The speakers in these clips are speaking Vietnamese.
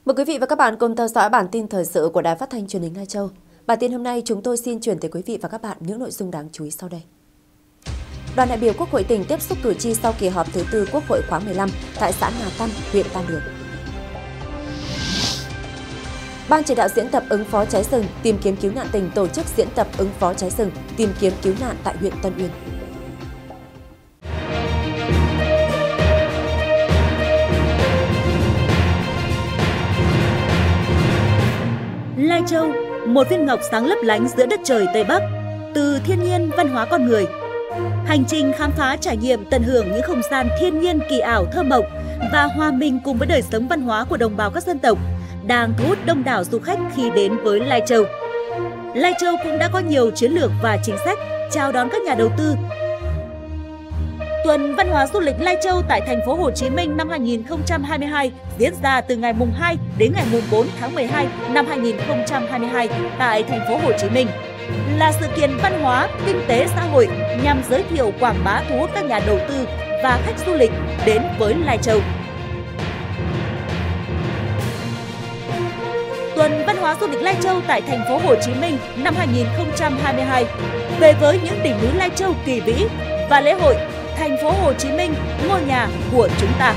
Mời quý vị và các bạn cùng theo dõi bản tin thời sự của Đài Phát thanh Truyền hình Lai Châu. Bản tin hôm nay chúng tôi xin chuyển tới quý vị và các bạn những nội dung đáng chú ý sau đây. Đoàn đại biểu Quốc hội tỉnh tiếp xúc cử tri sau kỳ họp thứ tư Quốc hội khóa 15 tại xã Nà Tam, huyện Tam Đường. Ban chỉ đạo diễn tập ứng phó cháy rừng, tìm kiếm cứu nạn tỉnh tổ chức diễn tập ứng phó cháy rừng, tìm kiếm cứu nạn tại huyện Tân Uyên. Lai Châu, một viên ngọc sáng lấp lánh giữa đất trời Tây Bắc, từ thiên nhiên văn hóa con người. Hành trình khám phá trải nghiệm tận hưởng những không gian thiên nhiên kỳ ảo thơ mộng và hòa mình cùng với đời sống văn hóa của đồng bào các dân tộc đang thu hút đông đảo du khách khi đến với Lai Châu. Lai Châu cũng đã có nhiều chiến lược và chính sách chào đón các nhà đầu tư. Tuần Văn hóa Du lịch Lai Châu tại thành phố Hồ Chí Minh năm 2022 diễn ra từ ngày mùng 2 đến ngày mùng 4 tháng 12 năm 2022 tại thành phố Hồ Chí Minh, là sự kiện văn hóa, kinh tế, xã hội nhằm giới thiệu quảng bá thu hút các nhà đầu tư và khách du lịch đến với Lai Châu. Tuần Văn hóa Du lịch Lai Châu tại thành phố Hồ Chí Minh năm 2022 về với những đỉnh núi Lai Châu kỳ vĩ và lễ hội Thành phố Hồ Chí Minh, ngôi nhà của chúng ta.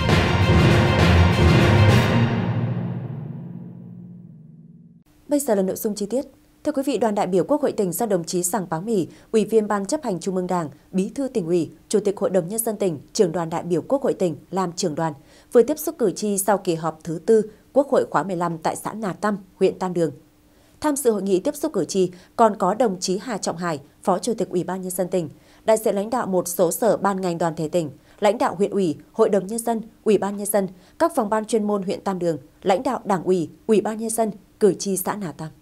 Bây giờ là nội dung chi tiết. Thưa quý vị, đoàn đại biểu Quốc hội tỉnh do đồng chí Sảng Páo Mì, Ủy viên Ban Chấp hành Trung ương Đảng, Bí thư Tỉnh ủy, Chủ tịch Hội đồng Nhân dân tỉnh, Trưởng đoàn đại biểu Quốc hội tỉnh làm trưởng đoàn, vừa tiếp xúc cử tri sau kỳ họp thứ tư Quốc hội khóa 15 tại xã Nà Tam, huyện Tam Đường. Tham dự hội nghị tiếp xúc cử tri còn có đồng chí Hà Trọng Hải, Phó Chủ tịch Ủy ban Nhân dân tỉnh, đại diện lãnh đạo một số sở ban ngành đoàn thể tỉnh, lãnh đạo huyện ủy, Hội đồng Nhân dân, Ủy ban Nhân dân, các phòng ban chuyên môn huyện Tam Đường, lãnh đạo Đảng ủy, Ủy ban Nhân dân, cử tri xã Nà Tam.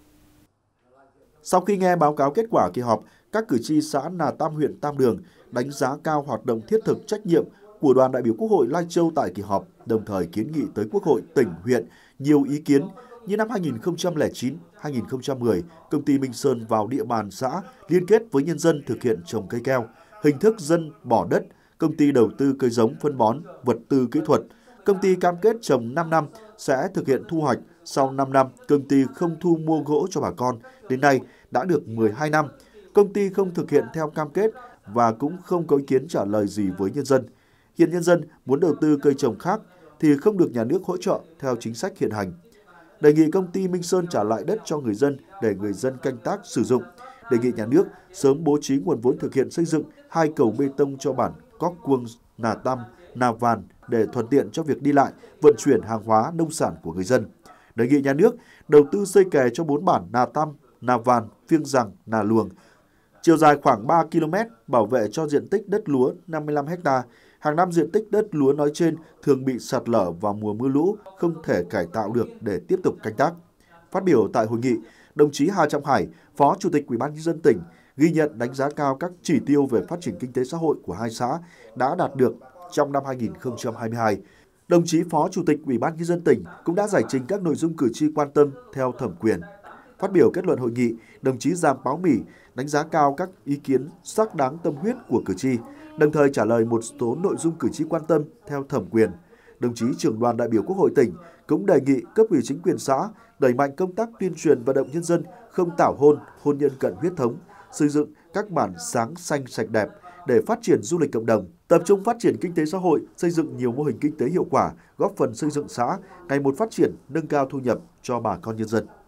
Sau khi nghe báo cáo kết quả kỳ họp, các cử tri xã Nà Tam, huyện Tam Đường đánh giá cao hoạt động thiết thực trách nhiệm của đoàn đại biểu Quốc hội Lai Châu tại kỳ họp, đồng thời kiến nghị tới Quốc hội tỉnh, huyện nhiều ý kiến như năm 2009, 2010, công ty Minh Sơn vào địa bàn xã liên kết với nhân dân thực hiện trồng cây keo, hình thức dân bỏ đất, công ty đầu tư cây giống phân bón, vật tư kỹ thuật, công ty cam kết trồng 5 năm sẽ thực hiện thu hoạch, sau 5 năm công ty không thu mua gỗ cho bà con, đến nay đã được 12 năm, công ty không thực hiện theo cam kết và cũng không có ý kiến trả lời gì với nhân dân. Hiện nhân dân muốn đầu tư cây trồng khác thì không được nhà nước hỗ trợ theo chính sách hiện hành. Đề nghị công ty Minh Sơn trả lại đất cho người dân để người dân canh tác sử dụng. Đề nghị nhà nước sớm bố trí nguồn vốn thực hiện xây dựng 2 cầu bê tông cho bản Cóc Cuông, Nà Tam, Nà Vàn để thuận tiện cho việc đi lại, vận chuyển hàng hóa nông sản của người dân. Đề nghị nhà nước đầu tư xây kè cho 4 bản Nà Tam, Nà Vàn, Phiêng Giàng, Nà Luồng, chiều dài khoảng 3 km, bảo vệ cho diện tích đất lúa 55 ha. Hàng năm diện tích đất lúa nói trên thường bị sạt lở vào mùa mưa lũ, không thể cải tạo được để tiếp tục canh tác. Phát biểu tại hội nghị, đồng chí Hà Trọng Hải, Phó Chủ tịch Ủy ban Nhân dân tỉnh, ghi nhận đánh giá cao các chỉ tiêu về phát triển kinh tế xã hội của hai xã đã đạt được trong năm 2022. Đồng chí Phó Chủ tịch Ủy ban Nhân dân tỉnh cũng đã giải trình các nội dung cử tri quan tâm theo thẩm quyền. Phát biểu kết luận hội nghị, đồng chí Sảng Páo Mì đánh giá cao các ý kiến xác đáng tâm huyết của cử tri, đồng thời trả lời một số nội dung cử tri quan tâm theo thẩm quyền. Đồng chí Trưởng đoàn đại biểu Quốc hội tỉnh cũng đề nghị cấp ủy chính quyền xã đẩy mạnh công tác tuyên truyền vận động nhân dân không tảo hôn, hôn nhân cận huyết thống, xây dựng các bản sáng xanh sạch đẹp để phát triển du lịch cộng đồng, tập trung phát triển kinh tế xã hội, xây dựng nhiều mô hình kinh tế hiệu quả, góp phần xây dựng xã ngày một phát triển, nâng cao thu nhập cho bà con nhân dân.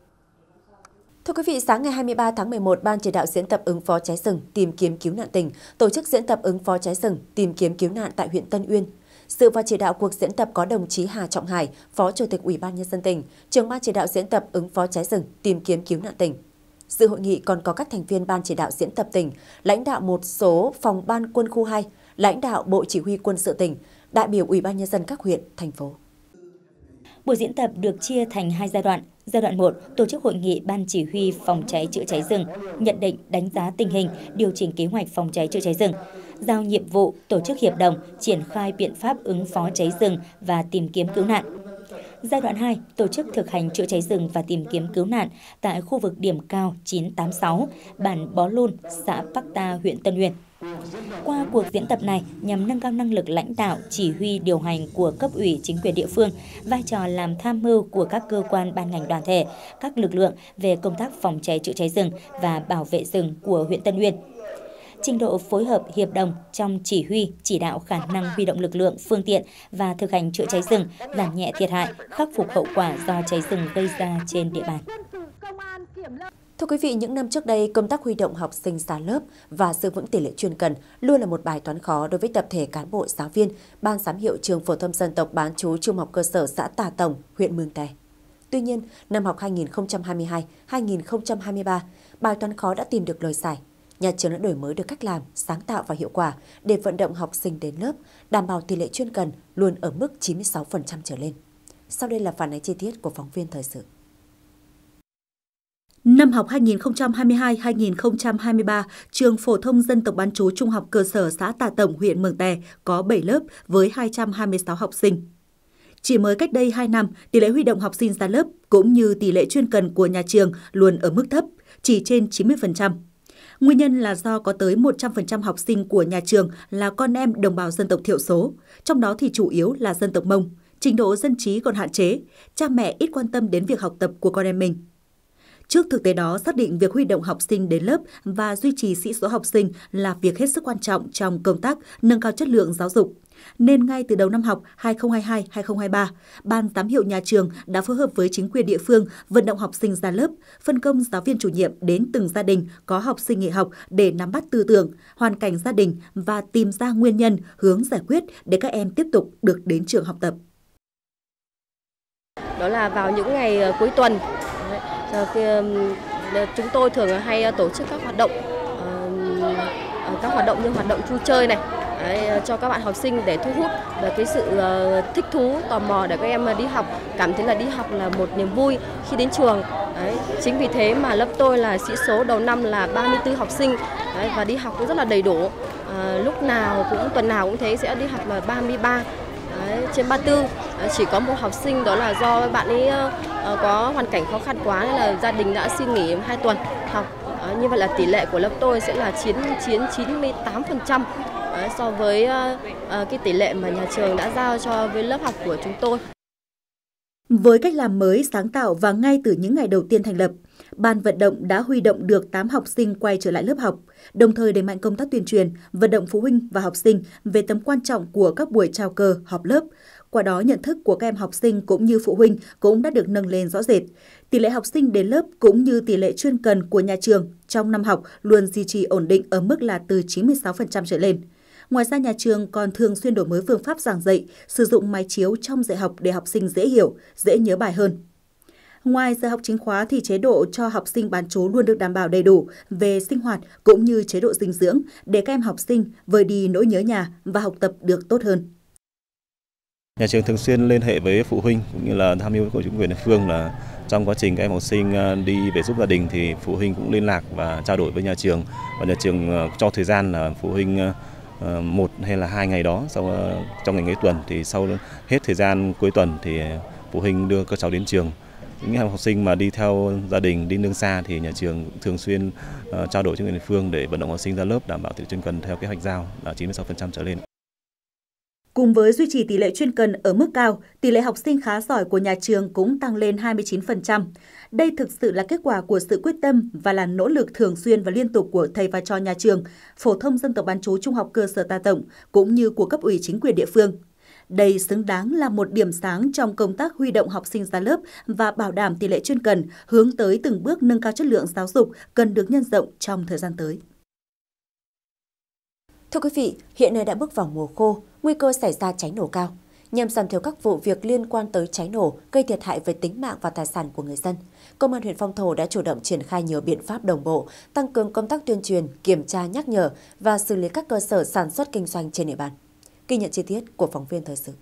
Thưa quý vị, sáng ngày 23 tháng 11, Ban chỉ đạo diễn tập ứng phó cháy rừng, tìm kiếm cứu nạn tỉnh tổ chức diễn tập ứng phó cháy rừng, tìm kiếm cứu nạn tại huyện Tân Uyên. Dự và chỉ đạo cuộc diễn tập có đồng chí Hà Trọng Hải, Phó Chủ tịch Ủy ban Nhân dân tỉnh, Trưởng ban chỉ đạo diễn tập ứng phó cháy rừng, tìm kiếm cứu nạn tỉnh. Dự hội nghị còn có các thành viên Ban chỉ đạo diễn tập tỉnh, lãnh đạo một số phòng ban quân khu 2, lãnh đạo Bộ Chỉ huy Quân sự tỉnh, đại biểu Ủy ban Nhân dân các huyện, thành phố. Buổi diễn tập được chia thành 2 giai đoạn. Giai đoạn 1, tổ chức hội nghị Ban chỉ huy phòng cháy chữa cháy rừng, nhận định, đánh giá tình hình, điều chỉnh kế hoạch phòng cháy chữa cháy rừng, giao nhiệm vụ, tổ chức hiệp đồng, triển khai biện pháp ứng phó cháy rừng và tìm kiếm cứu nạn. Giai đoạn 2, tổ chức thực hành chữa cháy rừng và tìm kiếm cứu nạn tại khu vực điểm cao 986, bản Bó Lôn, xã Bắc Ta, huyện Tân Uyên. Qua cuộc diễn tập này nhằm nâng cao năng lực lãnh đạo, chỉ huy điều hành của cấp ủy chính quyền địa phương, vai trò làm tham mưu của các cơ quan ban ngành đoàn thể, các lực lượng về công tác phòng cháy chữa cháy rừng và bảo vệ rừng của huyện Tân Uyên. Trình độ phối hợp hiệp đồng trong chỉ huy, chỉ đạo khả năng huy động lực lượng, phương tiện và thực hành chữa cháy rừng, giảm nhẹ thiệt hại, khắc phục hậu quả do cháy rừng gây ra trên địa bàn. Thưa quý vị, những năm trước đây, công tác huy động học sinh ra lớp và giữ vững tỷ lệ chuyên cần luôn là một bài toán khó đối với tập thể cán bộ, giáo viên, ban giám hiệu trường phổ thông dân tộc bán trú trung học cơ sở xã Tà Tổng, huyện Mường Tè. Tuy nhiên, năm học 2022-2023, bài toán khó đã tìm được lời giải. Nhà trường đã đổi mới được cách làm, sáng tạo và hiệu quả để vận động học sinh đến lớp, đảm bảo tỷ lệ chuyên cần luôn ở mức 96% trở lên. Sau đây là phản ánh chi tiết của phóng viên thời sự. Năm học 2022-2023, trường phổ thông dân tộc bán trú trung học cơ sở xã Tà Tổng, huyện Mường Tè có 7 lớp với 226 học sinh. Chỉ mới cách đây 2 năm, tỷ lệ huy động học sinh ra lớp cũng như tỷ lệ chuyên cần của nhà trường luôn ở mức thấp, chỉ trên 90%. Nguyên nhân là do có tới 100% học sinh của nhà trường là con em đồng bào dân tộc thiểu số, trong đó thì chủ yếu là dân tộc Mông, trình độ dân trí còn hạn chế, cha mẹ ít quan tâm đến việc học tập của con em mình. Trước thực tế đó, xác định việc huy động học sinh đến lớp và duy trì sĩ số học sinh là việc hết sức quan trọng trong công tác nâng cao chất lượng giáo dục. Nên ngay từ đầu năm học 2022-2023, Ban giám hiệu nhà trường đã phối hợp với chính quyền địa phương vận động học sinh ra lớp, phân công giáo viên chủ nhiệm đến từng gia đình có học sinh nghỉ học để nắm bắt tư tưởng, hoàn cảnh gia đình và tìm ra nguyên nhân, hướng giải quyết để các em tiếp tục được đến trường học tập. Đó là vào những ngày cuối tuần, chúng tôi thường hay tổ chức các hoạt động như hoạt động vui chơi này cho các bạn học sinh để thu hút về cái sự thích thú, tò mò để các em đi học, cảm thấy là đi học là một niềm vui khi đến trường. Chính vì thế mà lớp tôi là sĩ số đầu năm là 34 học sinh và đi học cũng rất là đầy đủ. Lúc nào cũng tuần nào cũng thế, sẽ đi học là 33 trên 34. Chỉ có một học sinh đó là do bạn ấy có hoàn cảnh khó khăn quá nên là gia đình đã xin nghỉ 2 tuần học. Như vậy là tỷ lệ của lớp tôi sẽ là chiếm 98% so với cái tỷ lệ mà nhà trường đã giao cho với lớp học của chúng tôi. Với cách làm mới, sáng tạo và ngay từ những ngày đầu tiên thành lập, Ban vận động đã huy động được 8 học sinh quay trở lại lớp học, đồng thời đẩy mạnh công tác tuyên truyền, vận động phụ huynh và học sinh về tầm quan trọng của các buổi chào cờ, họp lớp. Qua đó, nhận thức của các em học sinh cũng như phụ huynh cũng đã được nâng lên rõ rệt. Tỷ lệ học sinh đến lớp cũng như tỷ lệ chuyên cần của nhà trường trong năm học luôn duy trì ổn định ở mức là từ 96% trở lên. Ngoài ra, nhà trường còn thường xuyên đổi mới phương pháp giảng dạy, sử dụng máy chiếu trong dạy học để học sinh dễ hiểu, dễ nhớ bài hơn. Ngoài giờ học chính khóa thì chế độ cho học sinh bán trú luôn được đảm bảo đầy đủ về sinh hoạt cũng như chế độ dinh dưỡng để các em học sinh vơi đi nỗi nhớ nhà và học tập được tốt hơn. Nhà trường thường xuyên liên hệ với phụ huynh cũng như là tham mưu của chính quyền địa phương là trong quá trình các em học sinh đi về giúp gia đình thì phụ huynh cũng liên lạc và trao đổi với nhà trường, và nhà trường cho thời gian là phụ huynh 1 hay là 2 ngày đó trong ngày cuối tuần, thì sau hết thời gian cuối tuần thì phụ huynh đưa các cháu đến trường. Những em học sinh mà đi theo gia đình đi nương xa thì nhà trường thường xuyên trao đổi với chính quyền địa phương để vận động học sinh ra lớp, đảm bảo tỷ lệ chuyên cần theo kế hoạch giao là 96% trở lên. Cùng với duy trì tỷ lệ chuyên cần ở mức cao, tỷ lệ học sinh khá giỏi của nhà trường cũng tăng lên 29%. Đây thực sự là kết quả của sự quyết tâm và là nỗ lực thường xuyên và liên tục của thầy và trò nhà trường, phổ thông dân tộc bán trú trung học cơ sở Tà Tổng cũng như của cấp ủy chính quyền địa phương. Đây xứng đáng là một điểm sáng trong công tác huy động học sinh ra lớp và bảo đảm tỷ lệ chuyên cần, hướng tới từng bước nâng cao chất lượng giáo dục cần được nhân rộng trong thời gian tới. Thưa quý vị, hiện nay đã bước vào mùa khô, nguy cơ xảy ra cháy nổ cao. Nhằm giảm thiểu các vụ việc liên quan tới cháy nổ gây thiệt hại về tính mạng và tài sản của người dân, Công an huyện Phong Thổ đã chủ động triển khai nhiều biện pháp đồng bộ, tăng cường công tác tuyên truyền, kiểm tra, nhắc nhở và xử lý các cơ sở sản xuất kinh doanh trên địa bàn. Ghi nhận chi tiết của phóng viên thời sự.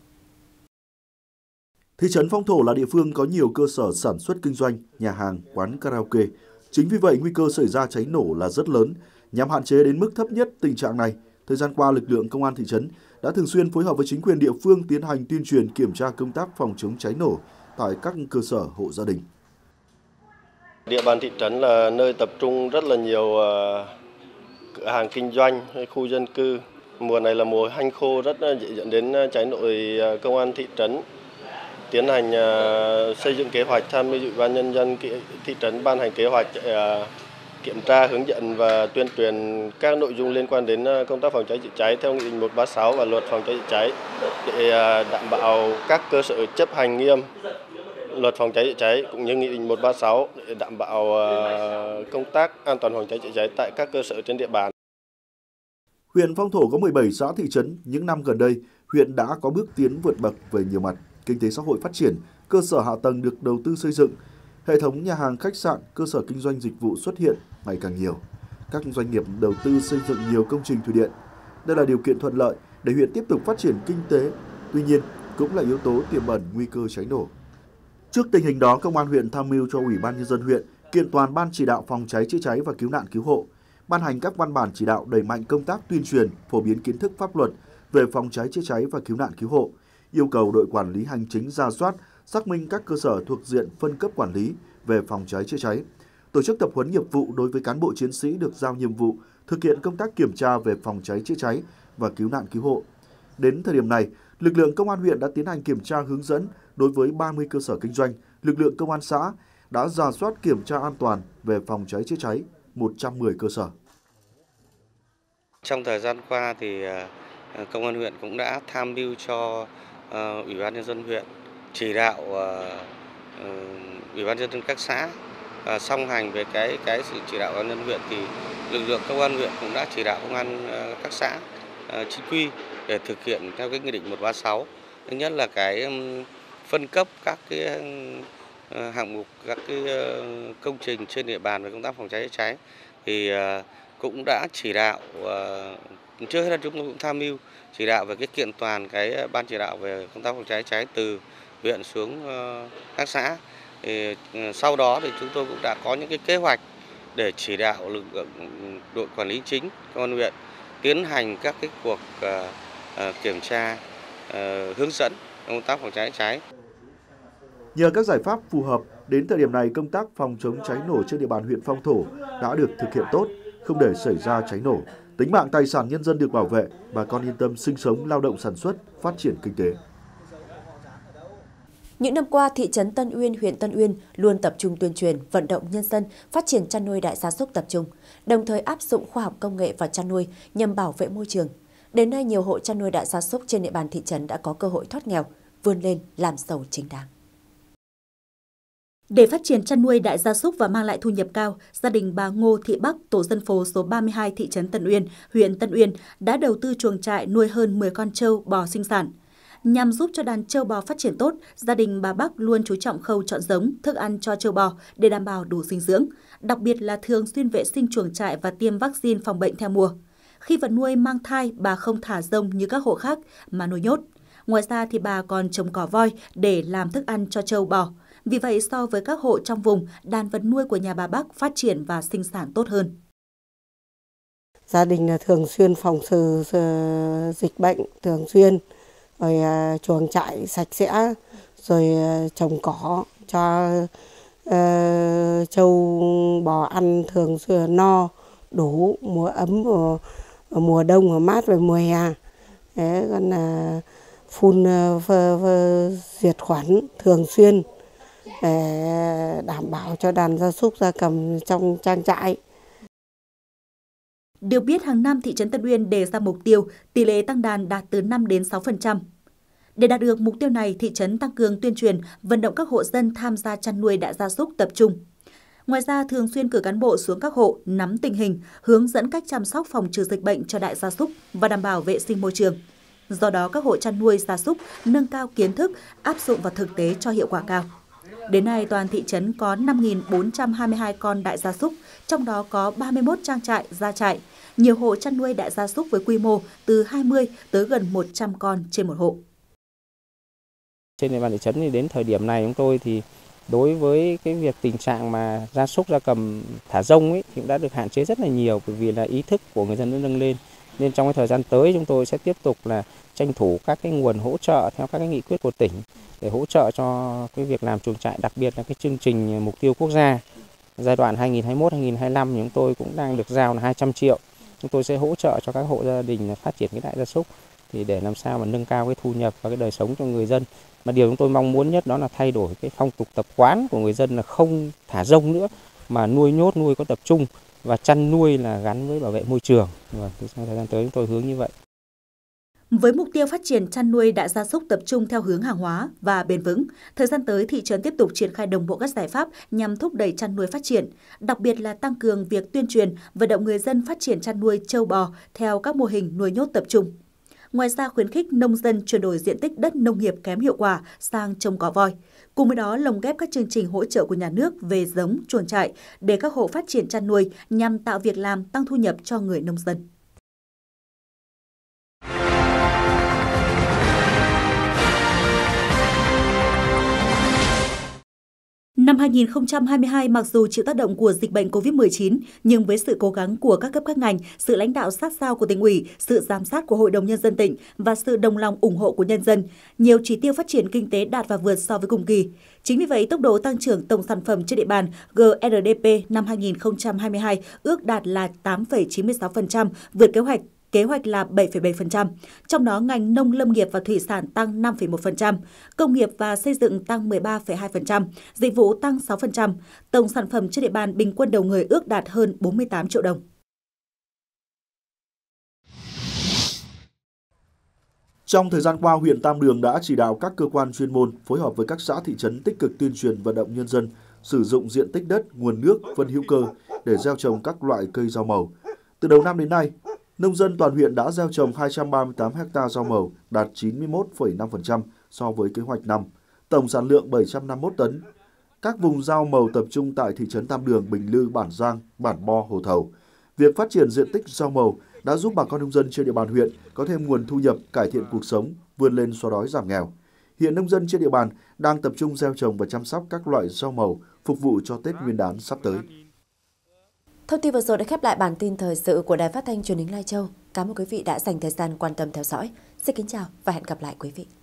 Thị trấn Phong Thổ là địa phương có nhiều cơ sở sản xuất kinh doanh, nhà hàng, quán karaoke. Chính vì vậy, nguy cơ xảy ra cháy nổ là rất lớn. Nhằm hạn chế đến mức thấp nhất tình trạng này, thời gian qua, lực lượng công an thị trấn đã thường xuyên phối hợp với chính quyền địa phương tiến hành tuyên truyền kiểm tra công tác phòng chống cháy nổ tại các cơ sở hộ gia đình. Địa bàn thị trấn là nơi tập trung rất là nhiều cửa hàng kinh doanh hay khu dân cư. Mùa này là mùa hanh khô rất dễ dẫn đến cháy nổ. Công an thị trấn tiến hành xây dựng kế hoạch, tham mưu Ủy ban nhân dân thị trấn ban hành kế hoạch kiểm tra, hướng dẫn và tuyên truyền các nội dung liên quan đến công tác phòng cháy chữa cháy theo Nghị định 136 và Luật phòng cháy chữa cháy để đảm bảo các cơ sở chấp hành nghiêm Luật phòng cháy chữa cháy cũng như Nghị định 136 để đảm bảo công tác an toàn phòng cháy chữa cháy tại các cơ sở trên địa bàn. Huyện Phong Thổ có 17 xã thị trấn, những năm gần đây, huyện đã có bước tiến vượt bậc về nhiều mặt. Kinh tế xã hội phát triển, cơ sở hạ tầng được đầu tư xây dựng, hệ thống nhà hàng, khách sạn, cơ sở kinh doanh dịch vụ xuất hiện ngày càng nhiều. Các doanh nghiệp đầu tư xây dựng nhiều công trình thủy điện. Đây là điều kiện thuận lợi để huyện tiếp tục phát triển kinh tế, tuy nhiên cũng là yếu tố tiềm ẩn nguy cơ cháy nổ. Trước tình hình đó, Công an huyện tham mưu cho Ủy ban nhân dân huyện kiện toàn Ban chỉ đạo phòng cháy chữa cháy và cứu nạn cứu hộ, ban hành các văn bản chỉ đạo đẩy mạnh công tác tuyên truyền, phổ biến kiến thức pháp luật về phòng cháy chữa cháy và cứu nạn cứu hộ, yêu cầu đội quản lý hành chính rà soát, xác minh các cơ sở thuộc diện phân cấp quản lý về phòng cháy chữa cháy, tổ chức tập huấn nghiệp vụ đối với cán bộ chiến sĩ được giao nhiệm vụ thực hiện công tác kiểm tra về phòng cháy chữa cháy và cứu nạn cứu hộ. Đến thời điểm này, lực lượng Công an huyện đã tiến hành kiểm tra hướng dẫn đối với 30 cơ sở kinh doanh, lực lượng Công an xã đã rà soát kiểm tra an toàn về phòng cháy chữa cháy 110 cơ sở. Trong thời gian qua thì Công an huyện cũng đã tham mưu cho Ủy ban nhân dân huyện chỉ đạo Ủy ban nhân dân các xã song hành với cái sự chỉ đạo của nhân huyện thì lực lượng Công an huyện cũng đã chỉ đạo công an các xã chính quy để thực hiện theo cái Nghị định 136. Thứ nhất là cái phân cấp các cái hạng mục, các cái công trình trên địa bàn về công tác phòng cháy chữa cháy thì cũng đã chỉ đạo, trước hết là chúng tôi cũng tham mưu chỉ đạo về cái kiện toàn cái ban chỉ đạo về công tác phòng cháy chữa cháy từ huyện xuống các xã. Thì sau đó thì chúng tôi cũng đã có những cái kế hoạch để chỉ đạo lực lượng đội quản lý chính công an huyện tiến hành các cái cuộc kiểm tra, hướng dẫn công tác phòng cháy chữa cháy. Nhờ các giải pháp phù hợp, đến thời điểm này công tác phòng chống cháy nổ trên địa bàn huyện Phong Thổ đã được thực hiện tốt, không để xảy ra cháy nổ. Tính mạng tài sản nhân dân được bảo vệ, bà con yên tâm sinh sống, lao động sản xuất, phát triển kinh tế. Những năm qua, thị trấn Tân Uyên, huyện Tân Uyên luôn tập trung tuyên truyền, vận động nhân dân phát triển chăn nuôi đại gia súc tập trung, đồng thời áp dụng khoa học công nghệ vào chăn nuôi nhằm bảo vệ môi trường. Đến nay, nhiều hộ chăn nuôi đại gia súc trên địa bàn thị trấn đã có cơ hội thoát nghèo, vươn lên làm giàu chính đáng. Để phát triển chăn nuôi đại gia súc và mang lại thu nhập cao, gia đình bà Ngô Thị Bắc, tổ dân phố số 32 thị trấn Tân Uyên, huyện Tân Uyên đã đầu tư chuồng trại nuôi hơn 10 con trâu bò sinh sản. Nhằm giúp cho đàn trâu bò phát triển tốt, gia đình bà Bắc luôn chú trọng khâu chọn giống, thức ăn cho trâu bò để đảm bảo đủ dinh dưỡng, đặc biệt là thường xuyên vệ sinh chuồng trại và tiêm vaccine phòng bệnh theo mùa. Khi vật nuôi mang thai, bà không thả rông như các hộ khác mà nuôi nhốt. Ngoài ra thì bà còn trồng cỏ voi để làm thức ăn cho trâu bò. Vì vậy, so với các hộ trong vùng, đàn vật nuôi của nhà bà Bắc phát triển và sinh sản tốt hơn. Gia đình thường xuyên phòng trừ dịch bệnh, thường xuyên, rồi chuồng trại sạch sẽ, rồi trồng cỏ cho trâu bò ăn thường xuyên no, đủ, mùa ấm, mùa đông, mùa mát, rồi mùa hè. Thế còn phun diệt khuẩn thường xuyên để đảm bảo cho đàn gia súc gia cầm trong trang trại. Được biết, hàng năm thị trấn Tân Uyên đề ra mục tiêu tỷ lệ tăng đàn đạt từ 5 đến 6%. Để đạt được mục tiêu này, thị trấn tăng cường tuyên truyền, vận động các hộ dân tham gia chăn nuôi đại gia súc tập trung. Ngoài ra, thường xuyên cử cán bộ xuống các hộ, nắm tình hình, hướng dẫn cách chăm sóc phòng trừ dịch bệnh cho đại gia súc và đảm bảo vệ sinh môi trường. Do đó, các hộ chăn nuôi gia súc nâng cao kiến thức, áp dụng vào thực tế cho hiệu quả cao. Đến nay, toàn thị trấn có 5.422 con đại gia súc, trong đó có 31 trang trại, gia trại. Nhiều hộ chăn nuôi đại gia súc với quy mô từ 20 tới gần 100 con trên một hộ. Trên địa bàn thị trấn thì đến thời điểm này chúng tôi thì đối với cái việc tình trạng mà gia súc gia cầm thả rông ấy thì cũng đã được hạn chế rất là nhiều, bởi vì là ý thức của người dân đã nâng lên. Nên trong cái thời gian tới chúng tôi sẽ tiếp tục là tranh thủ các cái nguồn hỗ trợ theo các cái nghị quyết của tỉnh để hỗ trợ cho cái việc làm chuồng trại, đặc biệt là cái chương trình mục tiêu quốc gia giai đoạn 2021-2025 chúng tôi cũng đang được giao là 200 triệu chúng tôi sẽ hỗ trợ cho các hộ gia đình phát triển cái đại gia súc thì để làm sao mà nâng cao cái thu nhập và cái đời sống cho người dân. Mà điều chúng tôi mong muốn nhất đó là thay đổi cái phong tục tập quán của người dân là không thả rông nữa mà nuôi nhốt, nuôi có tập trung và chăn nuôi là gắn với bảo vệ môi trường. Và trong thời gian tới chúng tôi hướng như vậy. Với mục tiêu phát triển chăn nuôi đại gia súc tập trung theo hướng hàng hóa và bền vững, thời gian tới thị trấn tiếp tục triển khai đồng bộ các giải pháp nhằm thúc đẩy chăn nuôi phát triển, đặc biệt là tăng cường việc tuyên truyền, vận động người dân phát triển chăn nuôi trâu bò theo các mô hình nuôi nhốt tập trung. Ngoài ra khuyến khích nông dân chuyển đổi diện tích đất nông nghiệp kém hiệu quả sang trồng cỏ voi. Cùng với đó lồng ghép các chương trình hỗ trợ của nhà nước về giống, chuồng trại để các hộ phát triển chăn nuôi nhằm tạo việc làm, tăng thu nhập cho người nông dân. Năm 2022, mặc dù chịu tác động của dịch bệnh COVID-19, nhưng với sự cố gắng của các cấp các ngành, sự lãnh đạo sát sao của Tỉnh ủy, sự giám sát của Hội đồng Nhân dân tỉnh và sự đồng lòng ủng hộ của nhân dân, nhiều chỉ tiêu phát triển kinh tế đạt và vượt so với cùng kỳ. Chính vì vậy, tốc độ tăng trưởng tổng sản phẩm trên địa bàn GRDP năm 2022 ước đạt là 8,96%, vượt kế hoạch là 7,7%, trong đó ngành nông lâm nghiệp và thủy sản tăng 5,1%, công nghiệp và xây dựng tăng 13,2%, dịch vụ tăng 6%, tổng sản phẩm trên địa bàn bình quân đầu người ước đạt hơn 48 triệu đồng. Trong thời gian qua, huyện Tam Đường đã chỉ đạo các cơ quan chuyên môn phối hợp với các xã thị trấn tích cực tuyên truyền vận động nhân dân sử dụng diện tích đất, nguồn nước, phân hữu cơ để gieo trồng các loại cây rau màu. Từ đầu năm đến nay, nông dân toàn huyện đã gieo trồng 238 ha rau màu, đạt 91,5% so với kế hoạch năm, tổng sản lượng 751 tấn. Các vùng rau màu tập trung tại thị trấn Tam Đường, Bình Lư, Bản Giang, Bản Bo, Hồ Thầu. Việc phát triển diện tích rau màu đã giúp bà con nông dân trên địa bàn huyện có thêm nguồn thu nhập, cải thiện cuộc sống, vươn lên xóa đói giảm nghèo. Hiện nông dân trên địa bàn đang tập trung gieo trồng và chăm sóc các loại rau màu phục vụ cho Tết Nguyên đán sắp tới. Thông tin vừa rồi đã khép lại bản tin thời sự của Đài Phát thanh Truyền hình Lai Châu. Cảm ơn quý vị đã dành thời gian quan tâm theo dõi. Xin kính chào và hẹn gặp lại quý vị.